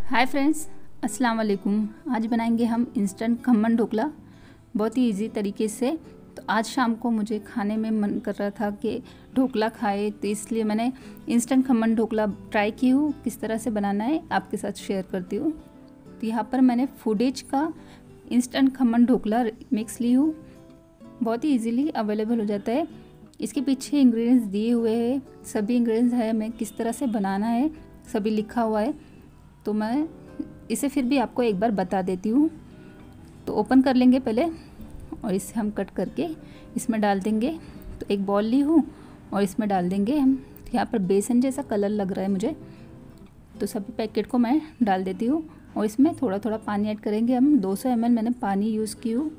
Hi friends, अस्सलाम वालेकुम। आज बनाएंगे हम इंस्टेंट खमन ढोकला बहुत ही इजी तरीके से। तो आज शाम को मुझे खाने में मन कर रहा था कि ढोकला खाए, तो इसलिए मैंने इंस्टेंट खमन ढोकला ट्राई की हूँ। किस तरह से बनाना है आपके साथ शेयर करती हूँ। तो यहाँ पर मैंने फूडेज का इंस्टेंट खमन ढोकला मिक्स ली हूँ। बहुत ही इजीली अवेलेबल हो जाता है। इसके पीछे इंग्रेडिएंट्स दिए हुए हैं, सभी इंग्रेडिएंट्स है, हमें किस तरह से बनाना है सभी लिखा हुआ है। तो मैं इसे फिर भी आपको एक बार बता देती हूँ। तो ओपन कर लेंगे पहले और इसे हम कट करके इसमें डाल देंगे। तो एक बॉल ली हूँ और इसमें डाल देंगे हम। यहाँ पर बेसन जैसा कलर लग रहा है मुझे, तो सभी पैकेट को मैं डाल देती हूँ और इसमें थोड़ा थोड़ा पानी ऐड करेंगे हम। 200 ml मैंने पानी यूज़ की हूँ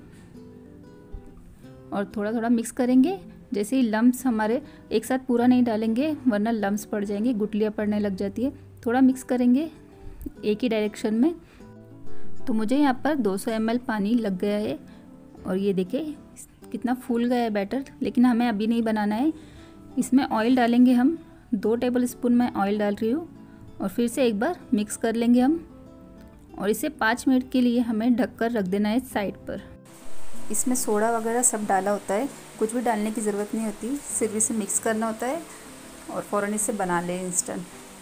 और थोड़ा थोड़ा मिक्स करेंगे। जैसे ही लम्स हमारे एक साथ पूरा नहीं डालेंगे वरना लम्स पड़ जाएंगे, गुठलियाँ पड़ने लग जाती है। थोड़ा मिक्स करेंगे एक ही डायरेक्शन में। तो मुझे यहाँ पर 200 ml पानी लग गया है और ये देखिए कितना फूल गया है बैटर। लेकिन हमें अभी नहीं बनाना है। इसमें ऑयल डालेंगे हम। 2 टेबलस्पून मैं ऑयल डाल रही हूँ और फिर से एक बार मिक्स कर लेंगे हम। और इसे 5 मिनट के लिए हमें ढककर रख देना है साइड पर। इसमें सोडा वगैरह सब डाला होता है, कुछ भी डालने की ज़रूरत नहीं होती, सिर्फ इसे मिक्स करना होता है और फ़ौरन इसे बना लें इंस्टेंट।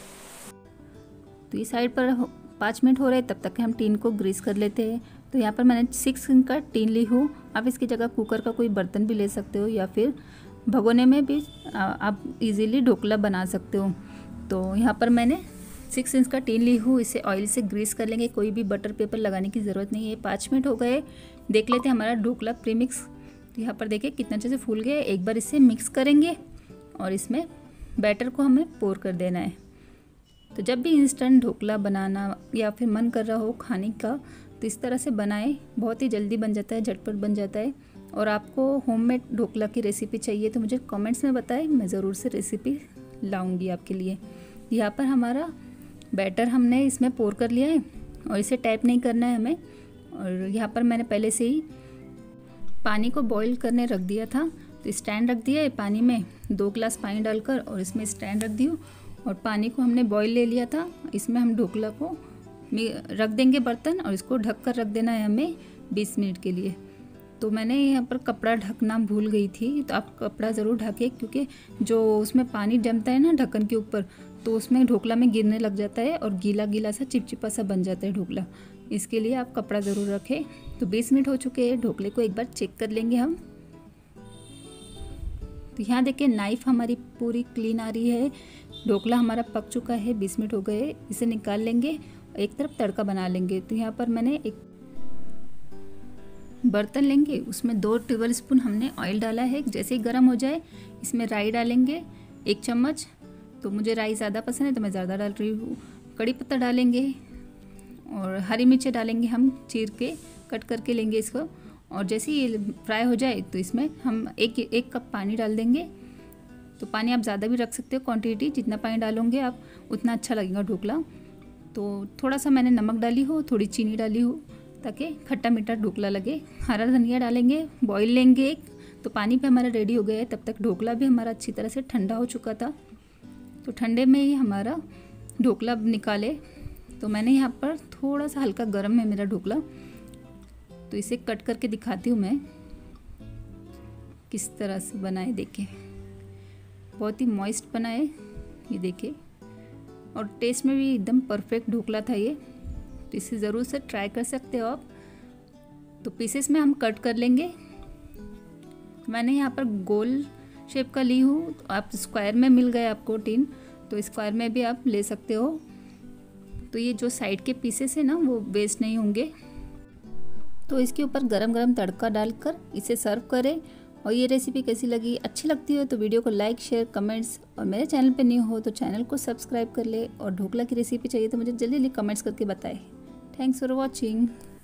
तो ये साइड पर 5 मिनट हो रहे हैं, तब तक हम टीन को ग्रीस कर लेते हैं। तो यहाँ पर मैंने 6 इंच का टीन ली हूँ। आप इसकी जगह कुकर का कोई बर्तन भी ले सकते हो या फिर भगोने में भी आप इजीली ढोकला बना सकते हो। तो यहाँ पर मैंने 6 इंच का टीन ली हूँ। इसे ऑयल से ग्रीस कर लेंगे, कोई भी बटर पेपर लगाने की ज़रूरत नहीं है। 5 मिनट हो गए, देख लेते हैं हमारा ढोकला प्रीमिक्स। तो यहाँ पर देखिए कितना अच्छे से फूल गया है। एक बार इसे मिक्स करेंगे और इसमें बैटर को हमें पोर कर देना है। तो जब भी इंस्टेंट ढोकला बनाना या फिर मन कर रहा हो खाने का, तो इस तरह से बनाएं। बहुत ही जल्दी बन जाता है, झटपट बन जाता है। और आपको होममेड ढोकला की रेसिपी चाहिए तो मुझे कमेंट्स में बताएं, मैं ज़रूर से रेसिपी लाऊंगी आपके लिए। यहाँ पर हमारा बैटर हमने इसमें पोर कर लिया है और इसे टैप नहीं करना है हमें। और यहाँ पर मैंने पहले से ही पानी को बॉईल करने रख दिया था। तो स्टैंड रख दिया है पानी में, 2 ग्लास पानी डालकर और इसमें स्टैंड रख दी और पानी को हमने बॉईल ले लिया था। इसमें हम ढोकला को रख देंगे बर्तन और इसको ढक कर रख देना है हमें 20 मिनट के लिए। तो मैंने यहाँ पर कपड़ा ढकना भूल गई थी, तो आप कपड़ा ज़रूर ढकें क्योंकि जो उसमें पानी जमता है ना ढक्कन के ऊपर, तो उसमें ढोकला में गिरने लग जाता है और गीला गीला सा चिपचिपा सा बन जाता है ढोकला। इसके लिए आप कपड़ा ज़रूर रखें। तो 20 मिनट हो चुके हैं, ढोकले को एक बार चेक कर लेंगे हम। तो यहाँ देखिए नाइफ़ हमारी पूरी क्लीन आ रही है। ढोकला हमारा पक चुका है, 20 मिनट हो गए। इसे निकाल लेंगे, एक तरफ तड़का बना लेंगे। तो यहाँ पर मैंने एक बर्तन लेंगे, उसमें 2 टेबलस्पून हमने ऑयल डाला है। जैसे ही गर्म हो जाए इसमें राई डालेंगे 1 चम्मच। तो मुझे राई ज़्यादा पसंद है तो मैं ज़्यादा डाल रही हूँ। कड़ी पत्ता डालेंगे और हरी मिर्चें डालेंगे, हम चीर के कट करके लेंगे इसको। और जैसे ही फ्राई हो जाए तो इसमें हम एक कप पानी डाल देंगे। तो पानी आप ज़्यादा भी रख सकते हो, क्वांटिटी जितना पानी डालोगे आप उतना अच्छा लगेगा ढोकला। तो थोड़ा सा मैंने नमक डाली हो, थोड़ी चीनी डाली हो ताकि खट्टा मीठा ढोकला लगे। हरा धनिया डालेंगे, बॉईल लेंगे एक। तो पानी पे हमारा रेडी हो गया है। तब तक ढोकला भी हमारा अच्छी तरह से ठंडा हो चुका था। तो ठंडे में ही हमारा ढोकला निकाले। तो मैंने यहाँ पर थोड़ा सा हल्का गर्म है मेरा ढोकला, तो इसे कट करके दिखाती हूँ मैं किस तरह से बनाए। देखें बहुत ही मॉइस्ट बना है ये देखिए, और टेस्ट में भी एकदम परफेक्ट ढोकला था ये। तो इसे ज़रूर से ट्राई कर सकते हो आप। तो पीसेस में हम कट कर लेंगे। मैंने यहाँ पर गोल शेप का ली हूँ, तो आप स्क्वायर में मिल गए आपको टीन, तो स्क्वायर में भी आप ले सकते हो। तो ये जो साइड के पीसेस है ना वो वेस्ट नहीं होंगे। तो इसके ऊपर गरम गरम तड़का डालकर इसे सर्व करें। और ये रेसिपी कैसी लगी, अच्छी लगती हो तो वीडियो को लाइक शेयर कमेंट्स, और मेरे चैनल पे न्यू हो तो चैनल को सब्सक्राइब कर ले। और ढोकला की रेसिपी चाहिए तो मुझे जल्दी जल्दी कमेंट्स करके बताएं। Thanks for watching.